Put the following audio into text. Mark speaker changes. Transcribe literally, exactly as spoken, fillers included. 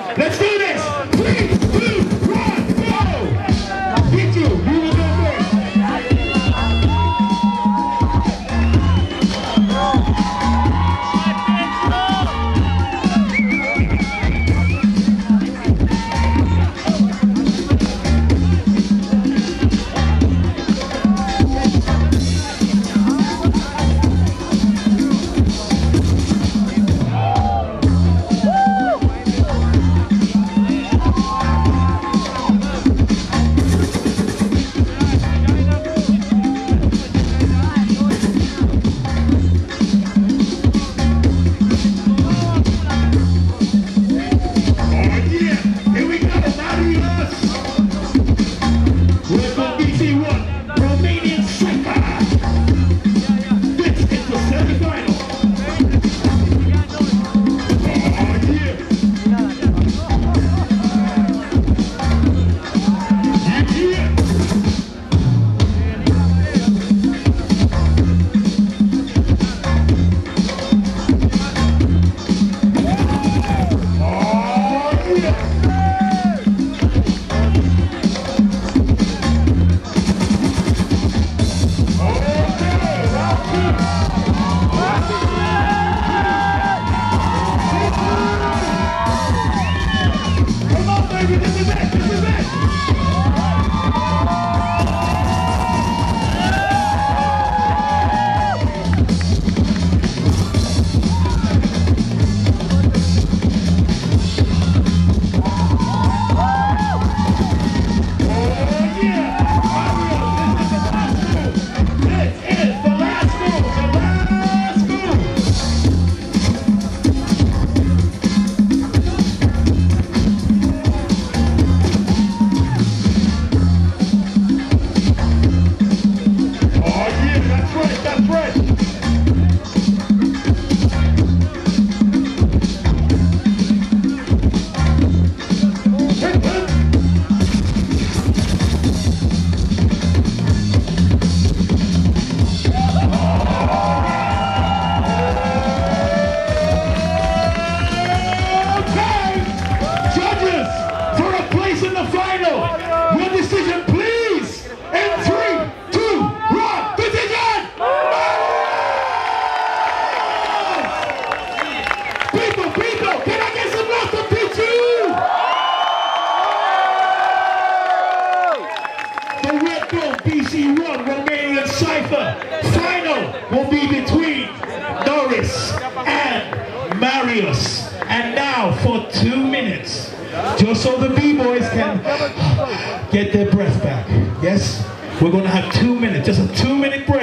Speaker 1: Let's do this. Three, two, one, go. Hit you. You will go first. B C one Romanian Cypher final will be between Doris and Marius. And now for two minutes, just so the B-boys can get their breath back. Yes, we're going to have two minutes, just a two minute break.